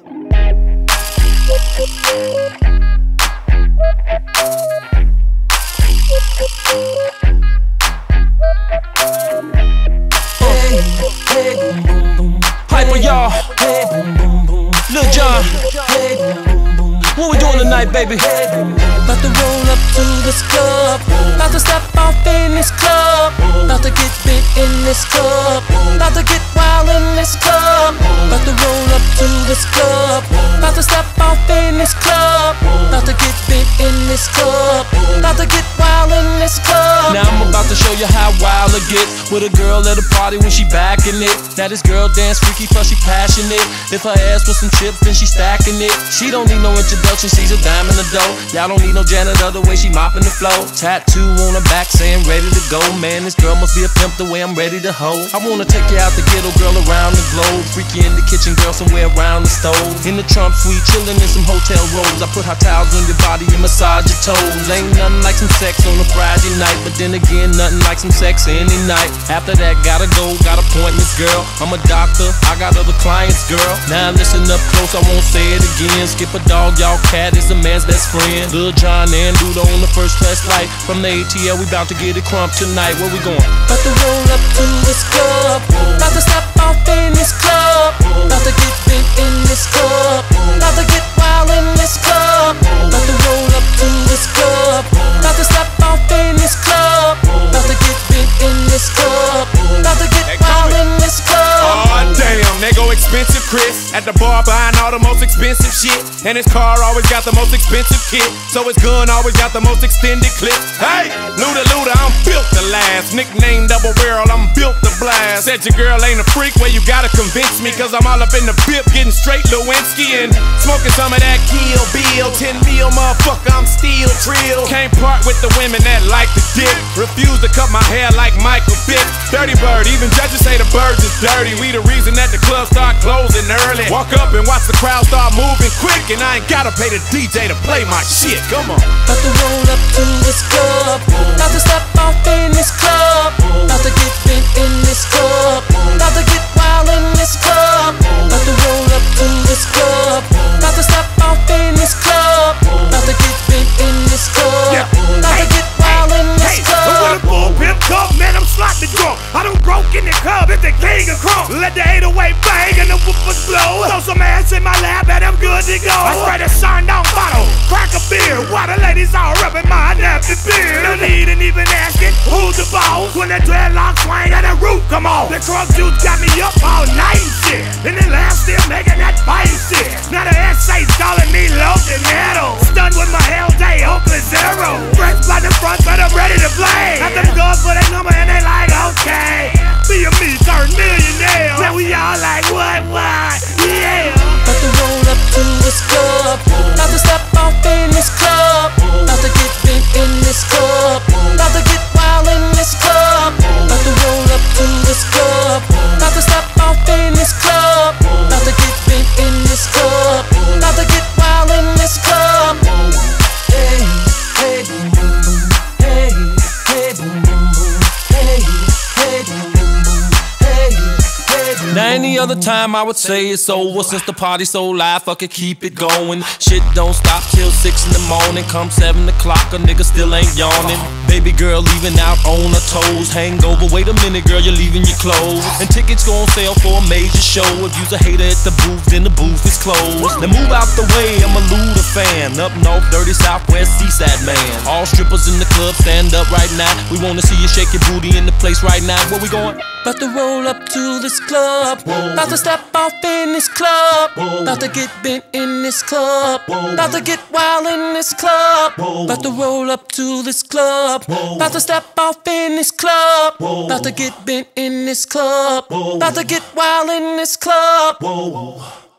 Hyper, y'all. Lil Jon. What we doing tonight, baby? About to roll up to this club. About to step off in this club. About to get big in this club. About to get wild in this club. About to roll up to this club. About to step off in this club. About to get big in this club. About to get wild in this club. Now I'm about to show you how wild it get with a girl at a party when she backing it. Now this girl dance freaky plus she passionate. If her ass with some chips then she stacking it. She don't need no introduction, she's a dime in the dough. Y'all don't need no janitor the way she mopping the floor. Tattoo on her back saying ready to go. Man, this girl must be a pimp the way I'm ready to hoe. I wanna take you out the ghetto, girl, around the globe. Freak you in the kitchen, girl, somewhere around the stove. In the Trump suite, chillin' in some hotel robes. I put hot towels on your body and massage your toes. Ain't nothing like some sex on a Friday night, but then again, nothing like some sex any night. After that, gotta go, got appointments, girl. I'm a doctor, I got other clients, girl. Now listen up close, I won't say it again. Skip a dog, y'all cat is a man's best friend. Lil Jon and Luda on the first class flight. From the ATL, we bout to get it crump tonight. Where we going? About to roll up to this club. About to step off in this club. About to get big in this club. About to get wild in this club. About to roll up to this club. About to step off in this club. About to get big in this club. About to get wild in this club. Aw, damn, they go expensive Chris at the bar buying all the most expensive shit. And his car always got the most expensive kit. So his gun always got the most extended clip. Hey, Luda, I'm built to last. Nickname double barrel, I'm built to blast. Said your girl ain't a freak, well you gotta convince me. Cause I'm all up in the bip, getting straight Lewinsky and smoking some of that Kill Bill. 10 mil, motherfucker, I'm still trill. Can't part with the women that like the dick. Refuse to cut my hair like Michael Vick. Dirty bird, even judges say the birds is dirty. We the reason that the clubs start closing early. Walk up and watch the crowd start moving quick. And I ain't gotta pay the DJ to play my shit, come on. About to roll up to this club. About to step off in this club. About to get big in this club. About to get wild in this club. About to roll up to this club. About to step off in this club. About to get big in this club. About to get wild in this club. When a bull pimp come, man, I'm sloppy drunk. I done broke in the club, it's the king of crunk. Let the 808 bang and the whoopers blow. Throw some ass in my lap and I'm good to go. I spray the shine down bottle, crack a beer. While the ladies all rubbing my napkin beer. No need and even asking who's the boss. When the dreadlock swing and the roof come on. The crunk juice got me up all night and shit. And the laugh still making that fight shit. Now the SA's calling me low metal. Stunned with my hell day, hopeless zero. Fresh blood in front, but I'm ready to play. Got them girls for that number and they like, okay. See me turn millionaire. Now we all like, what, yeah. About to roll up to this club. About to step off in this club. About to get big in this club. About to get wild in this club. About to roll up to this club. About to step off in this club. About to get big in this club. About to get wild in this club. Hey, hey, boom, boom, boom. Hey, hey, boom, boom, boom. Hey, hey, boom, boom, boom. Hey, hey, boom. Now any other time I would say it's over. Since the party's so live, fuck it, keep it going. Shit don't stop till 6 in the morning. Come 7 o'clock, a nigga still ain't yawning. Baby girl leaving out on her toes. Hangover, wait a minute girl, you're leaving your clothes. And tickets gon' sell for a major show. If you's a hater at the booth, then the booth is closed. Now move out the way, I'm a Luda fan. Up north, dirty southwest, seaside man. All strippers in the club, stand up right now. We wanna see you shake your booty in the place right now. Where we going? About to roll up to this club. About to step off in this club. About to get bent in this club. About to get wild in this club. About to roll up to this club. About to step off in this club. About to get bent in this club. About to get wild in this club.